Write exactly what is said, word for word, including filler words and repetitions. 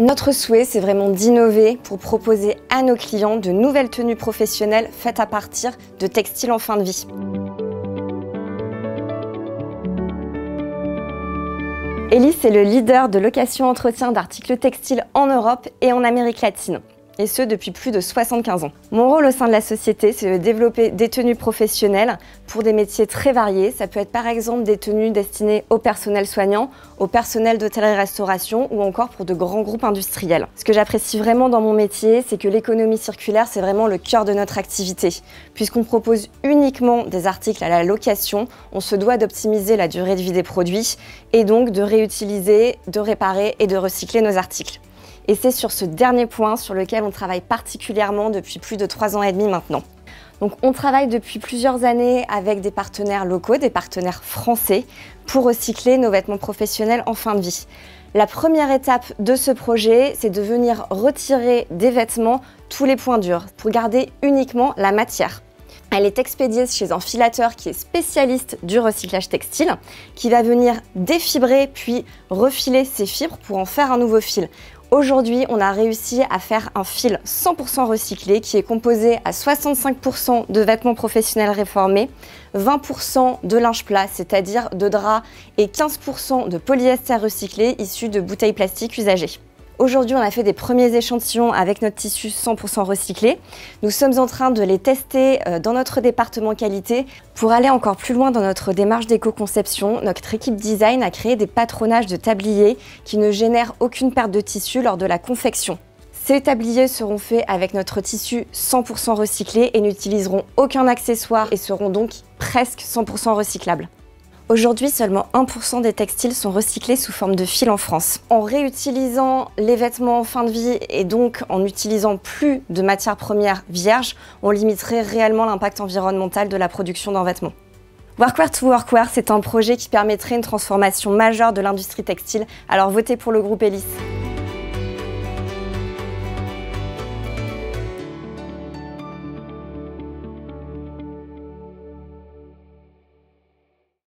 Notre souhait, c'est vraiment d'innover pour proposer à nos clients de nouvelles tenues professionnelles faites à partir de textiles en fin de vie. Elis est le leader de location-entretien d'articles textiles en Europe et en Amérique latine, et ce depuis plus de soixante-quinze ans. Mon rôle au sein de la société, c'est de développer des tenues professionnelles pour des métiers très variés. Ça peut être par exemple des tenues destinées au personnel soignant, au personnel d'hôtellerie-restauration ou encore pour de grands groupes industriels. Ce que j'apprécie vraiment dans mon métier, c'est que l'économie circulaire, c'est vraiment le cœur de notre activité. Puisqu'on propose uniquement des articles à la location, on se doit d'optimiser la durée de vie des produits et donc de réutiliser, de réparer et de recycler nos articles. Et c'est sur ce dernier point sur lequel on travaille particulièrement depuis plus de trois ans et demi maintenant. Donc on travaille depuis plusieurs années avec des partenaires locaux, des partenaires français, pour recycler nos vêtements professionnels en fin de vie. La première étape de ce projet, c'est de venir retirer des vêtements tous les points durs pour garder uniquement la matière. Elle est expédiée chez un filateur qui est spécialiste du recyclage textile, qui va venir défibrer puis refiler ces fibres pour en faire un nouveau fil. Aujourd'hui, on a réussi à faire un fil cent pour cent recyclé qui est composé à soixante-cinq pour cent de vêtements professionnels réformés, vingt pour cent de linge plat, c'est-à-dire de drap, et quinze pour cent de polyester recyclé issu de bouteilles plastiques usagées. Aujourd'hui, on a fait des premiers échantillons avec notre tissu cent pour cent recyclé. Nous sommes en train de les tester dans notre département qualité. Pour aller encore plus loin dans notre démarche d'éco-conception, notre équipe design a créé des patronages de tabliers qui ne génèrent aucune perte de tissu lors de la confection. Ces tabliers seront faits avec notre tissu cent pour cent recyclé et n'utiliseront aucun accessoire et seront donc presque cent pour cent recyclables. Aujourd'hui, seulement un pour cent des textiles sont recyclés sous forme de fil en France. En réutilisant les vêtements en fin de vie et donc en n'utilisant plus de matières premières vierges, on limiterait réellement l'impact environnemental de la production d'un vêtement. Workwear to Workwear, c'est un projet qui permettrait une transformation majeure de l'industrie textile, alors votez pour le groupe Elis.